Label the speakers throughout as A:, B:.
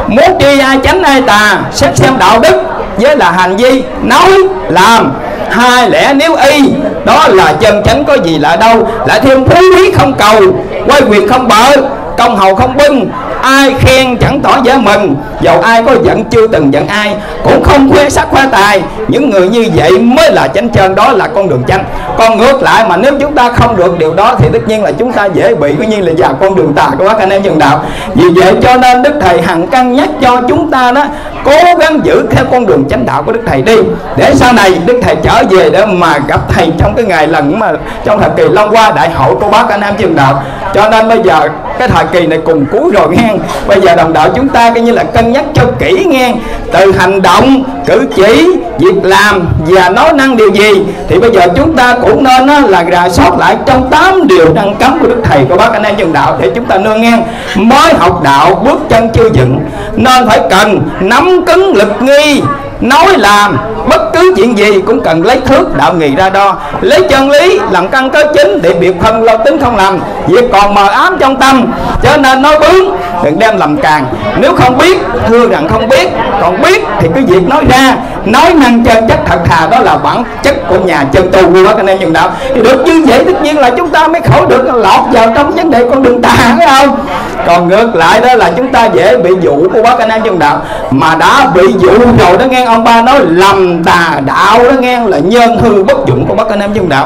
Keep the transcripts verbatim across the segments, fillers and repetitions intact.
A: Muốn tri ai chánh ai tà, xét xem đạo đức với là hành vi nói làm hai lẽ nếu y, đó là chân chánh có gì lạ đâu. Lại thêm phú quý không cầu, quay quyền không bợ, công hầu không bưng, ai khen chẳng tỏ vẻ mừng, dầu ai có giận chưa từng giận ai, cũng không khoe sắc khoe tài. Những người như vậy mới là chánh chân, đó là con đường chánh. Còn ngược lại mà nếu chúng ta không được điều đó thì tất nhiên là chúng ta dễ bị coi như là vào con đường tà của các anh em chân đạo. Vì vậy cho nên Đức Thầy hằng cân nhắc cho chúng ta đó cố gắng giữ theo con đường chánh đạo của Đức Thầy đi, để sau này Đức Thầy trở về để mà gặp Thầy trong cái ngày lần mà trong thời kỳ Long Hoa Đại Hội của bác anh em chân đạo. Cho nên bây giờ cái thời kỳ này cùng cuối rồi nghe, bây giờ đồng đạo chúng ta coi như là cân nhắc cho kỹ nghe, từ hành động, cử chỉ, việc làm và nói năng điều gì thì bây giờ chúng ta cũng nên á, là rà soát lại trong tám điều răn cấm của Đức Thầy của bác anh em chân đạo để chúng ta nương nghe. Mới học đạo bước chân chưa vững nên phải cần nắm cứng lực nghi, nói làm bất cứ chuyện gì cũng cần lấy thước đạo nghị ra đo, lấy chân lý làm căn cứ chính để biệt phân lo tính không làm việc còn mờ ám trong tâm. Cho nên nói bướng đừng đem làm càng, nếu không biết thưa rằng không biết, còn biết thì cứ việc nói ra, nói năng chân chất thật thà, đó là bản chất của nhà chân tu của các anh em chân đạo. Thì được như vậy tất nhiên là chúng ta mới khỏi được lọt vào trong vấn đề con đường tà, phải không? Còn ngược lại đó là chúng ta dễ bị dụ của bác anh em chân đạo, mà đã bị dụ rồi đó nghe, ông ba nói lầm tà đạo đó nghe, là nhân hư bất dụng của bác anh em chân đạo.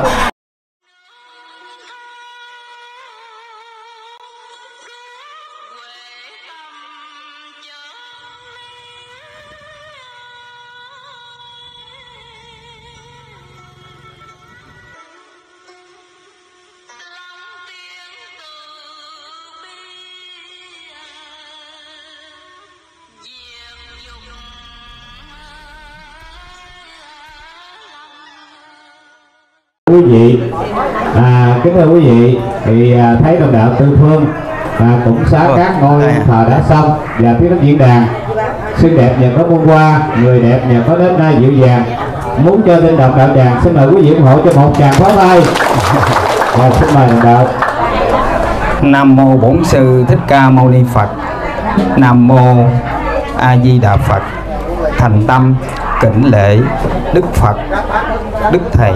B: Quý vị, à, kính thưa quý vị, thì à, thấy đồng đạo Tư Phương à, cũng xá các ngôi thờ đã xong và phía đất diễn đàn xinh đẹp nhờ có muôn hoa, người đẹp nhờ có đến nay dịu dàng. Muốn cho tên đồng đạo tràng xin mời quý vị ủng hộ cho một tràng pháo tay. Và xin mời đồng đạo.
A: Nam mô Bổn Sư Thích Ca Mâu Ni Phật. Nam mô A Di Đà Phật. Thành tâm kính lễ Đức Phật, Đức Thầy.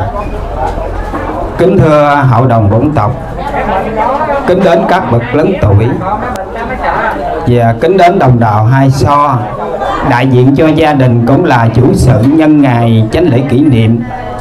A: Kính thưa hội đồng bổn tộc, kính đến các bậc lớn tuổi và kính đến đồng đạo Hai So, đại diện cho gia đình cũng là chủ sự nhân ngày chánh lễ kỷ niệm.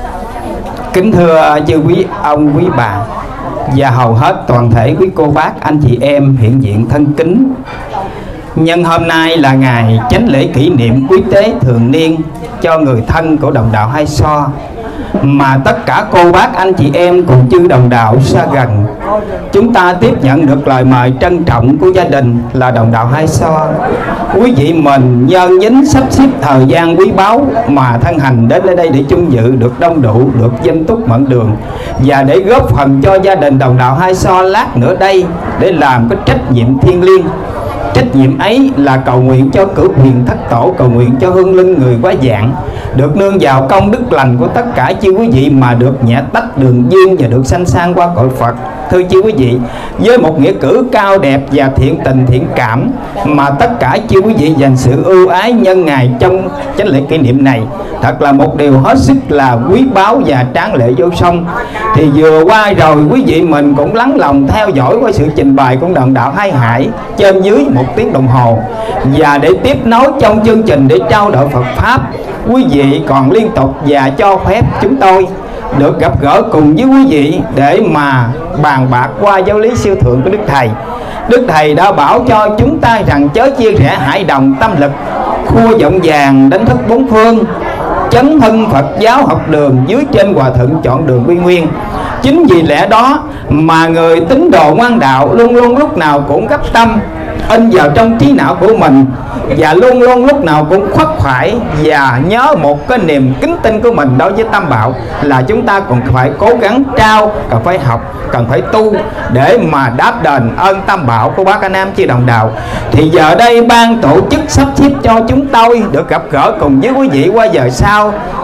A: Kính thưa chư quý ông quý bà và hầu hết toàn thể quý cô bác anh chị em hiện diện thân kính. Nhân hôm nay là ngày chánh lễ kỷ niệm quý tế thường niên cho người thân của đồng đạo Hai So, mà tất cả cô bác anh chị em cùng chư đồng đạo xa gần chúng ta tiếp nhận được lời mời trân trọng của gia đình là đồng đạo Hai So. Quý vị mình nhân nhính sắp xếp thời gian quý báu mà thân hành đến đây để chung dự được đông đủ, được danh túc mẫn đường, và để góp phần cho gia đình đồng đạo Hai So lát nữa đây để làm cái trách nhiệm thiêng liêng. Trách nhiệm ấy là cầu nguyện cho cửu huyền thất tổ, cầu nguyện cho hương linh người quá dạng được nương vào công đức lành của tất cả chư quý vị mà được nhẹ tách đường dương và được sanh sang qua cõi Phật. Thưa chư quý vị, với một nghĩa cử cao đẹp và thiện tình thiện cảm mà tất cả chư quý vị dành sự ưu ái nhân ngày trong chánh lễ kỷ niệm này, thật là một điều hết sức là quý báu và tráng lệ vô song. Thì vừa qua rồi quý vị mình cũng lắng lòng theo dõi qua sự trình bày của đồng đạo Hai Hải trên dưới một tiếng đồng hồ, và để tiếp nối trong chương trình để trao đổi Phật pháp, quý vị còn liên tục và cho phép chúng tôi được gặp gỡ cùng với quý vị để mà bàn bạc qua giáo lý siêu thượng của Đức Thầy. Đức Thầy đã bảo cho chúng ta rằng chớ chia rẽ hại đồng tâm lực, khua giọng vàng đánh thức bốn phương, chấn hưng Phật giáo học đường, dưới trên hòa thượng chọn đường quy nguyên. Chính vì lẽ đó mà người tín đồ ngoan đạo luôn luôn lúc nào cũng gấp tâm in vào trong trí não của mình, và luôn luôn lúc nào cũng khuất phải và nhớ một cái niềm kính tin của mình đối với Tam Bảo, là chúng ta còn phải cố gắng trao, cần phải học, cần phải tu để mà đáp đền ơn Tam Bảo của bác anh em chư đồng đạo. Thì giờ đây ban tổ chức sắp xếp cho chúng tôi được gặp gỡ cùng với quý vị qua giờ sau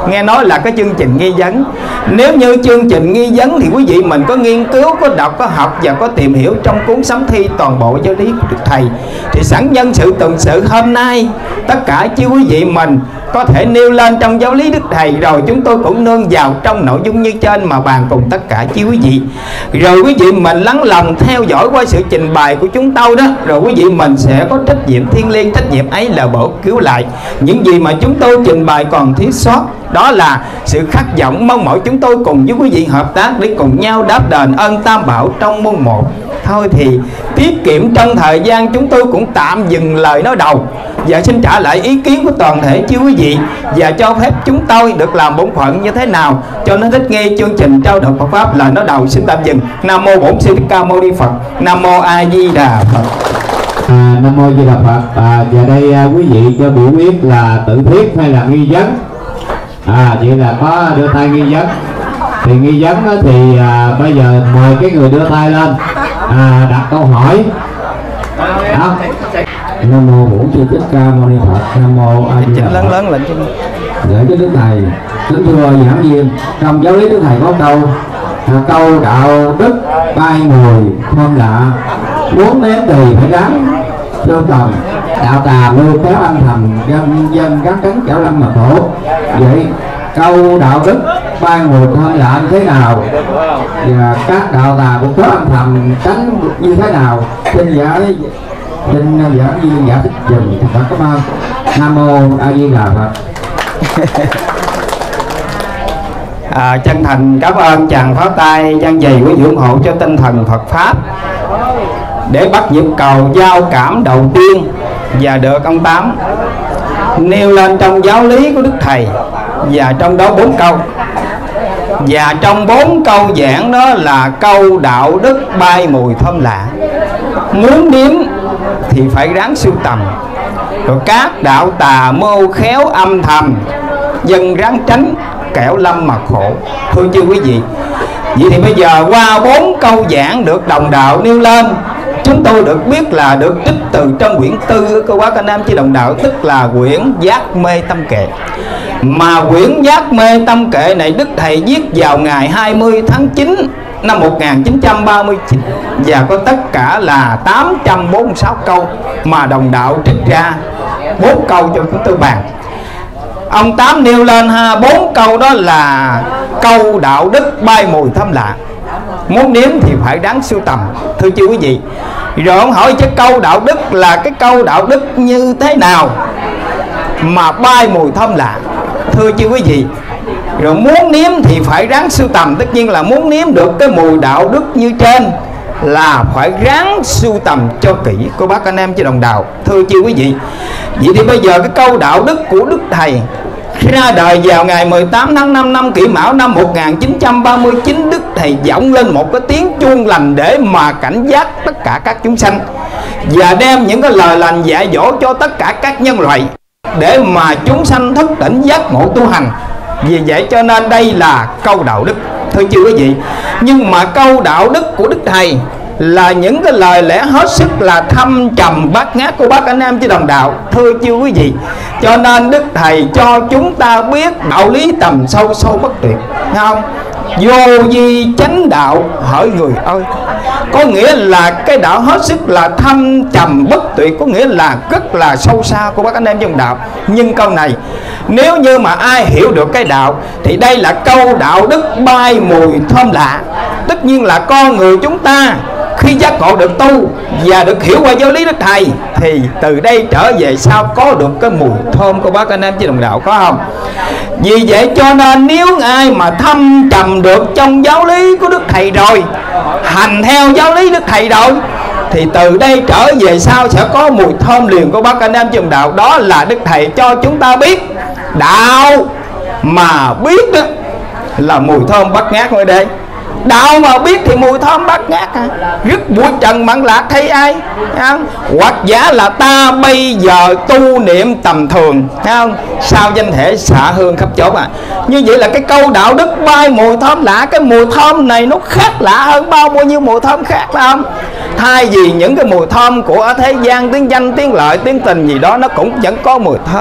A: nghe nói là cái chương trình nghi vấn. Nếu như chương trình nghi vấn thì quý vị mình có nghiên cứu, có đọc, có học và có tìm hiểu trong cuốn sấm thi toàn bộ giáo lý của Đức Thầy, thì sẵn nhân sự tuần sự hôm nay tất cả chứ quý vị mình có thể nêu lên trong giáo lý Đức Thầy, rồi chúng tôi cũng nương vào trong nội dung như trên mà bàn cùng tất cả chứ quý vị. Rồi quý vị mình lắng lòng theo dõi qua sự trình bày của chúng tôi đó, rồi quý vị mình sẽ có trách nhiệm thiêng liêng. Trách nhiệm ấy là bổ cứu lại những gì mà chúng tôi trình bày còn thiếu sót. Đó là sự khát vọng mong mỏi chúng tôi cùng với quý vị hợp tác để cùng nhau đáp đền ơn Tam Bảo trong môn một. Thôi thì tiết kiệm trong thời gian, chúng tôi cũng tạm dừng lời nói đầu và xin trả lại ý kiến của toàn thể chứ quý vị, và cho phép chúng tôi được làm bổn phận như thế nào cho nó thích nghi chương trình trao đổi Phật pháp. Lời nói đầu xin tạm dừng. Nam mô Bổn Sư Thích Ca Mâu Ni Phật. Nam mô A Di Đà Phật.
B: À, Nam mô Di Đà Phật. À, và đây à, quý vị cho biểu biết là tự thuyết hay là nghi vấn. À, vậy là có đưa tay nghi vấn. Thì nghi vấn đó thì à, bây giờ mời cái người đưa tay lên à, đặt câu hỏi. Đó. Nam mô Bổn Sư Thích Ca Mâu Ni Phật. Nam mô A Di Đà Phật.
A: Lớn lớn lên chứ.
B: Gửi cho Đức Thầy. Kính thưa giảng viên, trong giáo lý Đức Thầy có câu à, câu đạo đức bay mùi thơm lạ, muốn nếm thì phải ráng sơ tầm, đạo tà mưu kéo âm thầm, dân dân gắn cấn kẻo lâm mà thổ. Vậy câu đạo đức bay mùi thơm lạ như thế nào, và các đạo tà cũng kéo âm thầm tránh như thế nào? Xin giả xin giảng viên giải thích dùm. Thật cảm ơn. Nam mô A Di Đà Phật.
A: À, chân thành cảm ơn chàng pháo tay gian dày của ủng hộ cho tinh thần Phật pháp để bắt nhịp cầu giao cảm đầu tiên, và được ông Tám nêu lên trong giáo lý của Đức Thầy, và trong đó bốn câu. Và trong bốn câu giảng đó là câu đạo đức bay mùi thơm lạ, muốn nếm thì phải ráng sưu tầm, rồi các đạo tà mưu khéo âm thầm, dân ráng tránh kẻo lâm mà khổ. Thưa chứ quý vị, vậy thì bây giờ qua bốn câu giảng được đồng đạo nêu lên, chúng tôi được biết là được trích từ trong quyển tư của Bác Anh Em Chi Đồng Đạo, tức là quyển Giác Mê Tâm Kệ. Mà quyển Giác Mê Tâm Kệ này Đức Thầy viết vào ngày hai mươi tháng chín năm một nghìn chín trăm ba mươi chín, và có tất cả là tám trăm bốn mươi sáu câu mà đồng đạo trích ra bốn câu cho chúng tôi bàn. Ông Tám nêu lên ha, bốn câu đó là câu đạo đức bay mùi thơm lạ, muốn nếm thì phải đáng sưu tầm. Thưa chứ quý vị, rồi ông hỏi chứ câu đạo đức là cái câu đạo đức như thế nào mà bay mùi thơm lạ? Thưa chứ quý vị, rồi muốn nếm thì phải ráng sưu tầm. Tất nhiên là muốn nếm được cái mùi đạo đức như trên là phải ráng sưu tầm cho kỹ của bác anh em chứ đồng đạo. Thưa chứ quý vị, vậy thì bây giờ cái câu đạo đức của Đức Thầy ra đời vào ngày mười tám tháng năm năm Kỷ Mão năm một nghìn chín trăm ba mươi chín. Đức Thầy vọng lên một cái tiếng chuông lành để mà cảnh giác tất cả các chúng sanh, và đem những cái lời lành dạy dỗ cho tất cả các nhân loại để mà chúng sanh thức tỉnh giác ngộ tu hành. Vì vậy cho nên đây là câu đạo đức. Thưa chưa quý vị, nhưng mà câu đạo đức của Đức Thầy là những cái lời lẽ hết sức là thâm trầm bát ngát của bác anh em chứ đồng đạo. Thưa chưa quý vị, cho nên Đức Thầy cho chúng ta biết đạo lý tầm sâu sâu bất tuyệt, thấy không? Vô vi chánh đạo hỡi người ơi, có nghĩa là cái đạo hết sức là thâm trầm bất tuyệt, có nghĩa là rất là sâu xa của bác anh em trong đạo. Nhưng câu này nếu như mà ai hiểu được cái đạo thì đây là câu đạo đức bay mùi thơm lạ. Tất nhiên là con người chúng ta khi giác ngộ được tu và được hiểu qua giáo lý Đức Thầy thì từ đây trở về sau có được cái mùi thơm của bác anh em chứ đồng đạo, có không? Vì vậy cho nên nếu ai mà thâm trầm được trong giáo lý của Đức Thầy rồi, hành theo giáo lý Đức Thầy rồi, thì từ đây trở về sau sẽ có mùi thơm liền của bác anh em chứ đồng đạo. Đó là Đức Thầy cho chúng ta biết đạo mà biết đó là mùi thơm bát ngát ở đây. Đạo mà biết thì mùi thơm bát ngát à. Rứt bụi trần mặn lạc thấy ai, không? Hoặc giả là ta bây giờ tu niệm tầm thường, không? Sao danh thể xạ hương khắp chỗ à. Như vậy là cái câu đạo đức bay mùi thơm lạ, cái mùi thơm này nó khác lạ hơn bao nhiêu mùi thơm khác, phải không? Thay vì những cái mùi thơm của ở thế gian, tiếng danh, tiếng lợi, tiếng tình gì đó nó cũng vẫn có mùi thơm.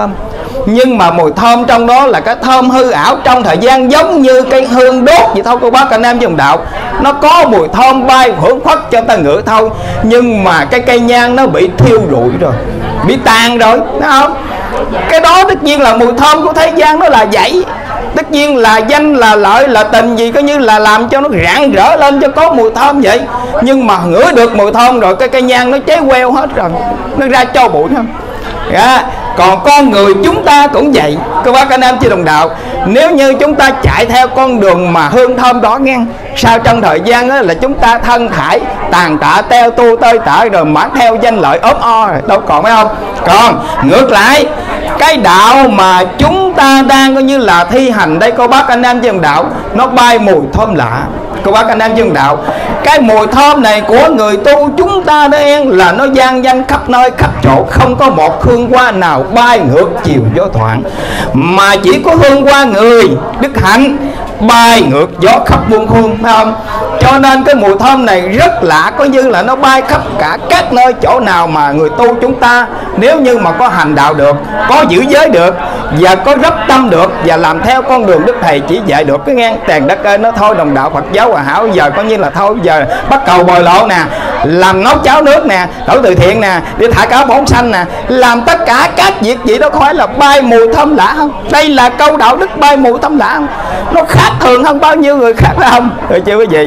A: Nhưng mà mùi thơm trong đó là cái thơm hư ảo, trong thời gian giống như cây hương đốt vậy thôi cô bác anh em trong đạo. Nó có mùi thơm bay hưởng phất cho ta ngửi thôi, nhưng mà cái cây nhang nó bị thiêu rụi rồi, bị tàn rồi, thấy không? Cái đó tất nhiên là mùi thơm của thế gian nó là vậy. Tất nhiên là danh là lợi là tình gì coi như là làm cho nó rạng rỡ lên cho có mùi thơm vậy. Nhưng mà ngửi được mùi thơm rồi cái cây nhang nó cháy queo hết rồi, nó ra cho bụi không. Yeah. Còn con người chúng ta cũng vậy các bác anh em chị đồng đạo. Nếu như chúng ta chạy theo con đường mà hương thơm đó nghe, sau trong thời gian đó là chúng ta thân thải tàn tạ teo tu tơi tả rồi mãi theo danh lợi ốm o rồi, đâu còn phải không? Còn ngược lại cái đạo mà chúng ta đang coi như là thi hành đây cô bác anh em chị đồng đạo, nó bay mùi thơm lạ cô bác anh em chị đồng đạo. Cái mùi thơm này của người tu chúng ta đây là nó vang danh khắp nơi khắp chỗ, không có một hương hoa nào bay ngược chiều gió thoảng, mà chỉ có hương hoa người đức hạnh bay ngược gió khắp muôn phương, phải không? Cho nên cái mùi thơm này rất lạ, coi như là nó bay khắp cả các nơi. Chỗ nào mà người tu chúng ta nếu như mà có hành đạo được, có giữ giới được, và có rắp tâm được, và làm theo con đường Đức Thầy chỉ dạy được, cái ngang tàn đất ơi nó thôi đồng đạo Phật giáo hòa hảo giờ coi như là thôi, giờ bắt cầu bồi lộ nè, làm nấu cháo nước nè, đổ từ thiện nè, đi thả cá bóng xanh nè, làm tất cả các việc gì đó khỏi là bay mùi thơm lạ không? Đây là câu đạo đức bay mùi thơm lạ không? Nó khác thường hơn bao nhiêu người khác phải không? Rồi chưa quý vị?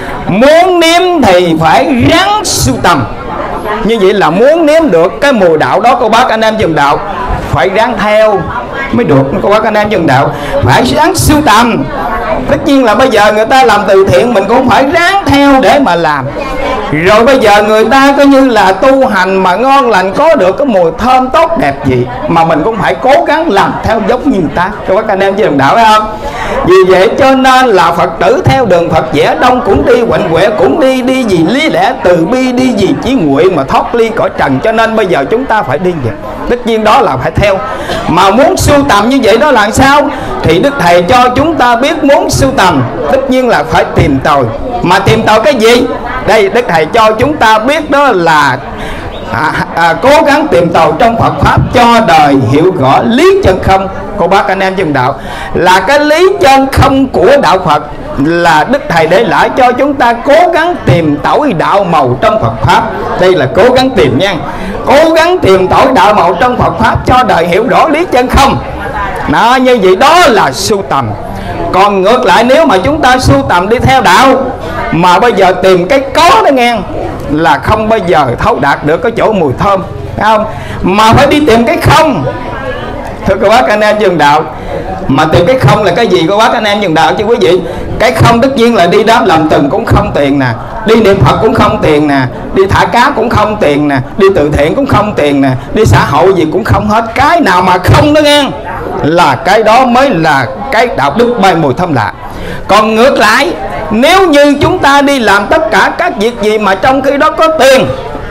A: Muốn nếm thì phải ráng sưu tầm. Như vậy là muốn nếm được cái mùi đạo đó cô bác anh em dùm đạo, phải ráng theo mới được cô bác anh em dùm đạo, phải ráng sưu tầm. Tất nhiên là bây giờ người ta làm từ thiện mình cũng phải ráng theo để mà làm. Rồi bây giờ người ta coi như là tu hành mà ngon lành, có được cái mùi thơm tốt đẹp gì mà mình cũng phải cố gắng làm theo giống như người ta cho các anh em với đồng đạo, phải không? Vì vậy cho nên là Phật tử theo đường Phật vẽ đông cũng đi, quạnh quẹ cũng đi, đi vì lý lẽ từ bi, đi vì chí nguyện mà thoát ly cõi trần. Cho nên bây giờ chúng ta phải đi vậy. Tất nhiên đó là phải theo. Mà muốn sưu tầm như vậy đó là sao? Thì Đức Thầy cho chúng ta biết muốn sưu tầm tất nhiên là phải tìm tòi. Mà tìm tòi cái gì? Đây Đức Thầy cho chúng ta biết đó là à, à, cố gắng tìm tòi trong Phật Pháp cho đời hiểu rõ lý chân không. Cô bác anh em trong đạo là cái lý chân không của đạo Phật, là Đức Thầy để lại cho chúng ta cố gắng tìm tỏi đạo màu trong Phật Pháp. Đây là cố gắng tìm nha, cố gắng tìm tỏi đạo màu trong Phật Pháp cho đời hiểu rõ lý chân không. Đó, như vậy đó là sưu tầm. Còn ngược lại nếu mà chúng ta sưu tầm đi theo đạo mà bây giờ tìm cái có đó nghe, là không bao giờ thấu đạt được cái chỗ mùi thơm, phải không? Mà phải đi tìm cái không. Thưa cô bác anh em trường đạo, mà tìm cái không là cái gì cô bác anh em trường đạo chứ quý vị? Cái không tất nhiên là đi đám làm từng cũng không tiền nè, đi niệm Phật cũng không tiền nè, đi thả cá cũng không tiền nè, đi từ thiện cũng không tiền nè, đi xã hội gì cũng không hết. Cái nào mà không đó nghe, là cái đó mới là cái đạo đức bay mùi thơm lạ. Còn ngược lại, nếu như chúng ta đi làm tất cả các việc gì mà trong khi đó có tiền,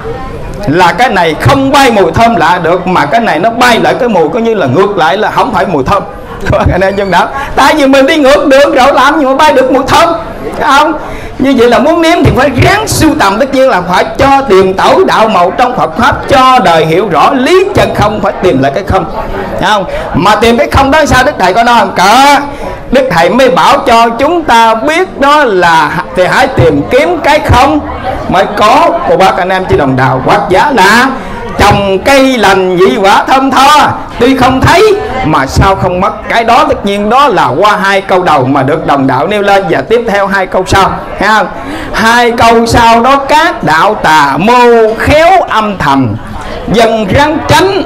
A: là cái này không bay mùi thơm lạ được, mà cái này nó bay lại cái mùi coi như là ngược lại, là không phải mùi thơm. Anh em trong đạo, tại vì mình đi ngược đường rồi làm gì mà bay được mùi thơm, phải không? Như vậy là muốn nếm thì phải ráng sưu tầm, tất nhiên là phải cho tìm tỏi đạo màu trong Phật Pháp cho đời hiểu rõ lý chân không, phải tìm lại cái không, phải không? Mà tìm cái không đó sao Đức Thầy có nói không? Cả Đức Thầy mới bảo cho chúng ta biết đó là thì hãy tìm kiếm cái không mới có. Cô bác anh em chỉ đồng đạo, hoặc giả là trồng cây lành vị quả thơm tho, tuy không thấy mà sao không mất. Cái đó tất nhiên đó là qua hai câu đầu mà được đồng đạo nêu lên, và tiếp theo hai câu sau, thấy không? Hai câu sau đó các đạo tà mưu khéo âm thầm, dần răng tránh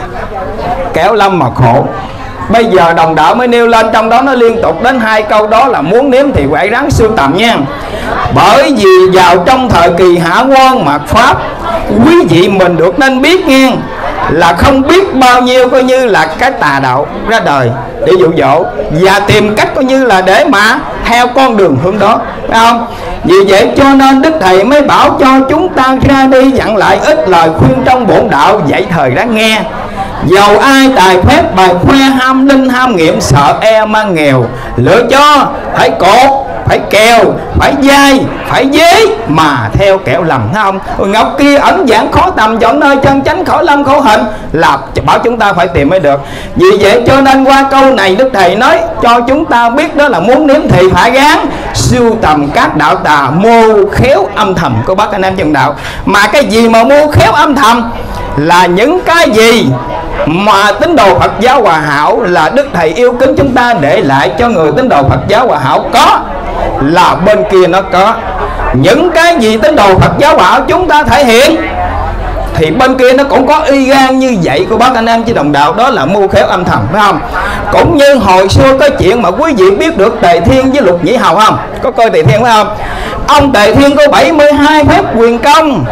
A: kéo lâm mà khổ. Bây giờ đồng đạo mới nêu lên, trong đó nó liên tục đến hai câu đó là muốn nếm thì phải ráng sưu tầm nha. Bởi vì vào trong thời kỳ hạ quan mạt Pháp, quý vị mình được nên biết nghe, là không biết bao nhiêu coi như là cái tà đạo ra đời để dụ dỗ và tìm cách coi như là để mà theo con đường hướng đó, phải không? Vì vậy cho nên Đức Thầy mới bảo cho chúng ta ra đi dặn lại ít lời khuyên trong bổn đạo, dạy thời đáng nghe. Dầu ai tài phép bài khoe ham linh ham nghiệm, sợ e mang nghèo, lựa cho phải cột phải kèo, phải dai, phải dế mà theo kẻo lầm, thấy không? Ngọc kia ẩn dạng khó tầm, chọn nơi chân chánh khỏi lâm khổ hình, là bảo chúng ta phải tìm mới được. Vì vậy cho nên qua câu này Đức Thầy nói cho chúng ta biết đó là muốn nếm thì phải gán sưu tầm các đạo tà mô khéo âm thầm của bác anh em chân đạo. Mà cái gì mà mô khéo âm thầm là những cái gì mà tín đồ Phật giáo Hòa Hảo là Đức Thầy yêu kính chúng ta để lại cho người tín đồ Phật giáo Hòa Hảo có, là bên kia nó có. Những cái gì tín đồ Phật giáo Hòa Hảo chúng ta thể hiện thì bên kia nó cũng có y gan như vậy của bác anh em chứ đồng đạo, đó là mưu khéo âm thầm, phải không? Cũng như hồi xưa có chuyện mà quý vị biết được Tề Thiên với Lục Nhĩ Hầu không? Có coi Tề Thiên phải không? Ông Tề Thiên có bảy mươi hai phép quyền công,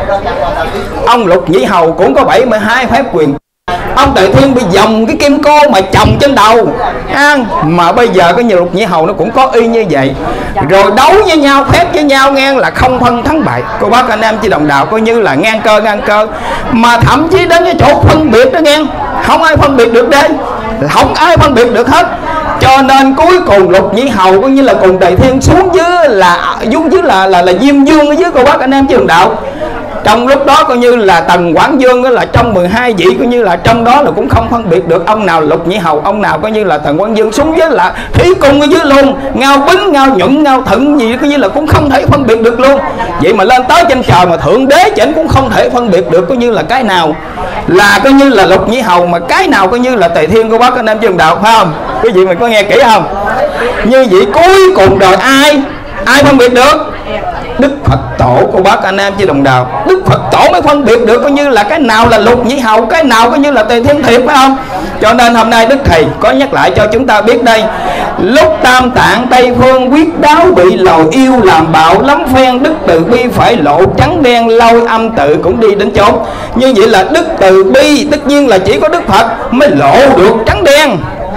A: ông Lục Nhĩ Hầu cũng có bảy mươi hai phép quyền. Ông Tề Thiên bị dòng cái kim cô mà chồng trên đầu à, mà bây giờ cái nhiều Lục Nhĩ Hầu nó cũng có y như vậy. Rồi đấu với nhau, phép với nhau ngang là không phân thắng bại. Cô bác anh em chỉ đồng đạo coi như là ngang cơ ngang cơ. Mà thậm chí đến cái chỗ phân biệt đó ngang, không ai phân biệt được đây, không ai phân biệt được hết. Cho nên cuối cùng Lục Nhĩ Hầu cũng như là cùng Tề Thiên xuống dưới là xuống dưới là là là Diêm Dương ở dưới cô bác anh em chỉ đồng đạo. Trong lúc đó coi như là Tần Quảng Dương đó là trong mười hai vị, coi như là trong đó là cũng không phân biệt được ông nào Lục Nhĩ Hầu, ông nào coi như là Tần Quảng Dương, xuống dưới là thủy cung ở dưới luôn, ngao bính, ngao nhuận, ngao thận gì coi như là cũng không thể phân biệt được luôn. Vậy mà lên tới trên trời mà Thượng Đế chỉnh cũng không thể phân biệt được coi như là cái nào là coi như là Lục Nhĩ Hầu, mà cái nào coi như là Tề Thiên của bác anh em trường đạo, phải không? Quý vị mình có nghe kỹ không? Như vậy cuối cùng đời ai ai phân biệt được? Đức Phật Tổ của bác anh em chứ đồng đạo. Đức Phật Tổ mới phân biệt được coi như là cái nào là Lục Nhĩ Hầu, cái nào coi như là Tề Thiên thiệt, phải không? Cho nên hôm nay Đức Thầy có nhắc lại cho chúng ta biết đây. Lúc Tam Tạng Tây Phương quyết đáo bị lầu yêu làm bạo lắm phen, đức từ bi phải lộ trắng đen, lôi âm tự cũng đi đến chốn. Như vậy là đức từ bi tất nhiên là chỉ có Đức Phật mới lộ được trắng đen,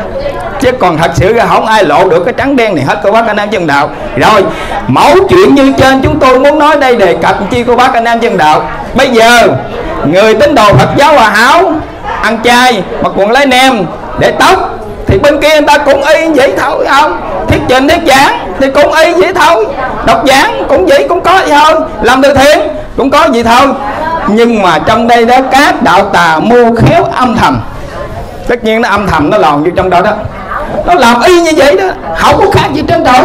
A: chứ còn thật sự ra không ai lộ được cái trắng đen này hết cô bác anh em chân đạo. Rồi mẫu chuyện như trên chúng tôi muốn nói đây đề cập chi cô bác anh em chân đạo. Bây giờ người tín đồ Phật giáo Hòa Hảo ăn chay mặc quần lấy nem để tóc thì bên kia người ta cũng y vậy thôi, không? Thuyết trình thuyết giảng thì cũng y vậy thôi, đọc giảng cũng vậy, cũng có vậy thôi, làm từ thiện cũng có gì thôi. Nhưng mà trong đây đó các đạo tà mưu khéo âm thầm, tất nhiên nó âm thầm nó lòn vô trong đó đó, nó làm y như vậy đó, không có khác gì trên đời.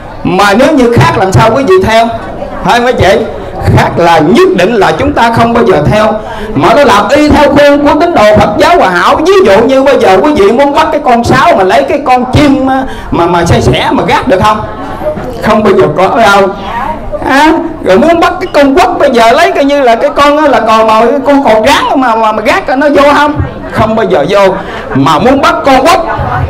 A: Mà nếu như khác làm sao quý vị theo, phải không mấy chị? Khác là nhất định là chúng ta không bao giờ theo, mà nó làm y theo khuôn của tín đồ Phật giáo Hòa Hảo. Ví dụ như bây giờ quý vị muốn bắt cái con sáo mà lấy cái con chim mà mà xe sẻ mà gác được không? Không bao giờ có đâu. À, rồi muốn bắt cái con quất bây giờ lấy coi như là cái con là còn mà con còn rắn mà mà, mà gác nó vô không? Không bao giờ vô. Mà muốn bắt con quất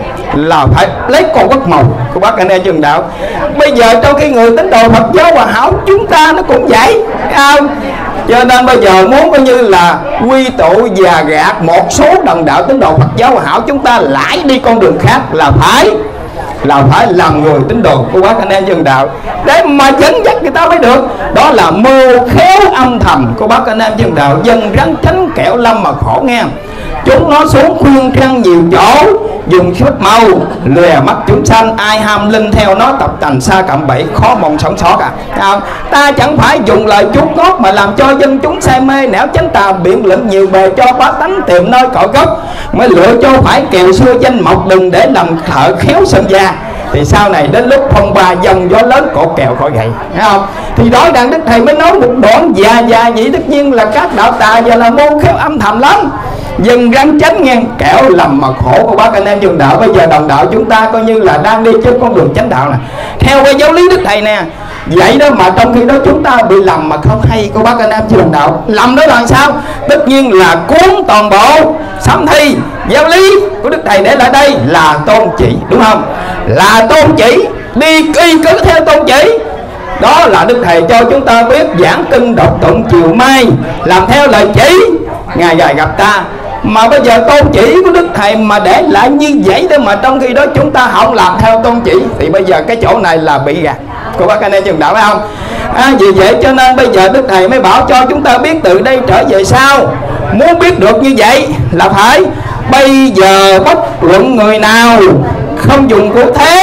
A: là phải lấy con quất màu của bác anh em trường đạo. Bây giờ trong khi người tín đồ Phật giáo Hòa Hảo chúng ta nó cũng vậy, không? Cho nên bây giờ muốn coi như là quy tụ và gạt một số đồng đạo tín đồ Phật giáo Hòa Hảo chúng ta lại đi con đường khác là phải là phải làm người tín đồ của bác anh em dân đạo để mà dẫn dắt người ta mới được. Đó là mưu khéo âm thầm của bác anh em dân đạo, dân rắn tránh kẻo lâm mà khổ nghe. Chúng nó xuống khuyên răng nhiều chỗ, dùng phép màu lè mắt chúng sanh, ai ham linh theo nó tập tành xa cạm bẫy, khó mong sống sót à. Không? Ta chẳng phải dùng lời chút ngót mà làm cho dân chúng say mê, nẻo chánh tà biện luận nhiều bề cho bá tánh tìm nơi cội gốc, mới lựa cho phải kèo xưa danh mộc đừng để làm thợ khéo sơn gia. Thì sau này đến lúc phong ba dòng gió lớn cột kèo khỏi gậy, thấy không? Thì đó đang Đức Thầy mới nói một đoạn già già vậy. Tất nhiên là các đạo tà giờ là môn khéo âm thầm lắm, dân rắn tránh ngang kẻo lầm mà khổ của bác anh em trường đạo. Bây giờ đồng đạo chúng ta coi như là đang đi trên con đường chánh đạo nè, theo cái giáo lý Đức Thầy nè, vậy đó mà trong khi đó chúng ta bị lầm mà không hay của bác anh em trường đạo. Lầm đó là sao? Tất nhiên là cuốn toàn bộ sám thi giáo lý của Đức Thầy để lại đây là tôn chỉ, đúng không? Là tôn chỉ, đi y cứ theo tôn chỉ. Đó là Đức Thầy cho chúng ta biết giảng kinh đọc tụng chiều mai, làm theo lời chỉ, ngày ngày gặp ta. Mà bây giờ tôn chỉ của Đức Thầy mà để lại như vậy đó, mà trong khi đó chúng ta không làm theo tôn chỉ, thì bây giờ cái chỗ này là bị gạt của bác anh em trường đạo, phải không? À, vì vậy cho nên bây giờ Đức Thầy mới bảo cho chúng ta biết từ đây trở về sau, muốn biết được như vậy là phải bây giờ bất luận người nào không dùng của thế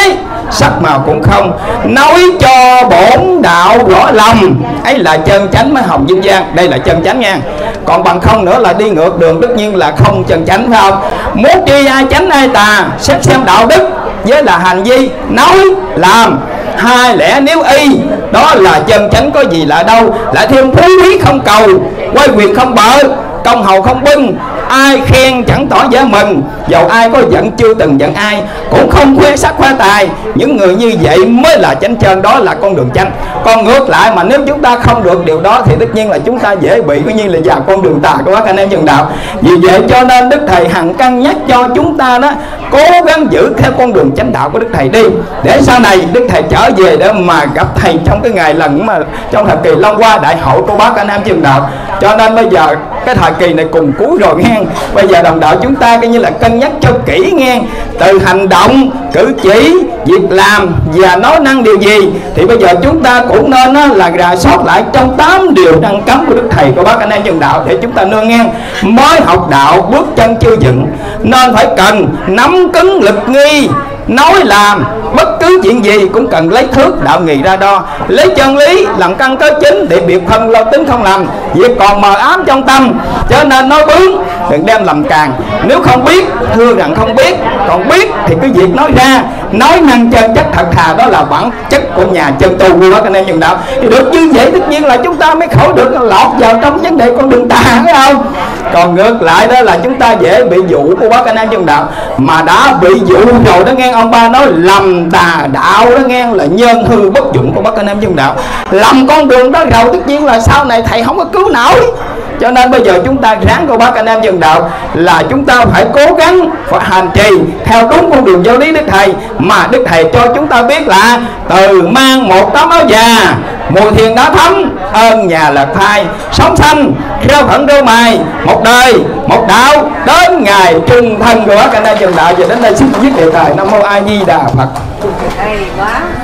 A: sắc màu cũng không, nói cho bổn đạo rõ lòng, ấy là chân chánh mới hồng dương gian. Đây là chân chánh nha, còn bằng không nữa là đi ngược đường, tất nhiên là không chân chánh, phải không? Muốn tri ai chánh ai tà, xét xem đạo đức với là hành vi nói làm hai lẽ nếu y, đó là chân chánh. Có gì là đâu, lại thêm phú quý không cầu, quay quyền không bợ, công hầu không bưng, ai khen chẳng tỏ vẻ mừng, dầu ai có giận chưa từng giận ai, cũng không khoe sắc khoe tài. Những người như vậy mới là chánh chân, đó là con đường chánh. Còn ngược lại mà nếu chúng ta không được điều đó thì tất nhiên là chúng ta dễ bị coi như là vào con đường tà của các anh em chân đạo. Vì vậy cho nên Đức Thầy hằng cân nhắc cho chúng ta đó cố gắng giữ theo con đường chánh đạo của Đức Thầy đi, để sau này Đức Thầy trở về để mà gặp Thầy trong cái ngày lần mà trong thời kỳ Long Hoa Đại Hội của bác anh em chân đạo. Cho nên bây giờ cái thời kỳ này cùng cuối rồi nghe, bây giờ đồng đạo chúng ta coi như là cân nhắc cho kỹ nghe, từ hành động, cử chỉ, việc làm và nói năng điều gì thì bây giờ chúng ta cũng nên á, là rà soát lại trong tám điều răn cấm của Đức Thầy của bác anh em chân đạo để chúng ta nương nghe. Mới học đạo bước chân chưa dựng nên phải cần nắm cứng lực nghi, nói làm bất cứ chuyện gì cũng cần lấy thước đạo nghị ra đo, lấy chân lý làm căn cơ chính để biệt phân lo tính không làm việc còn mờ ám trong tâm. Cho nên nói bướng đừng đem làm càng, nếu không biết thưa rằng không biết, còn biết thì cứ việc nói ra, nói năng chân chất thật thà, đó là bản chất của nhà chân tu của các anh em chân đạo. Thì được như vậy tất nhiên là chúng ta mới khỏi được lọt vào trong vấn đề con đường tà, phải không? Còn ngược lại đó là chúng ta dễ bị dụ của bác anh em chân đạo, mà đã bị dụ rồi đó nghe. Ông ba nói lầm tà đạo đó nghe là nhân hư bất dụng của bác anh em chân đạo, lầm con đường đó rồi tất nhiên là sau này thầy không có cứu nổi. Cho nên bây giờ chúng ta ráng của bác anh em chân đạo là chúng ta phải cố gắng phải hành trì theo đúng con đường giáo lý Đức Thầy, mà Đức Thầy cho chúng ta biết là từ mang một tấm áo già, mùi thiền đã thấm, ơn nhà là thai, sống xanh rêu phận rêu mài, một đời một đạo đến ngày trung thân của bác anh em chân đạo. Giờ đến đây xin viết đề tài Nam Mô A Di Đà Phật.
C: Hay quá.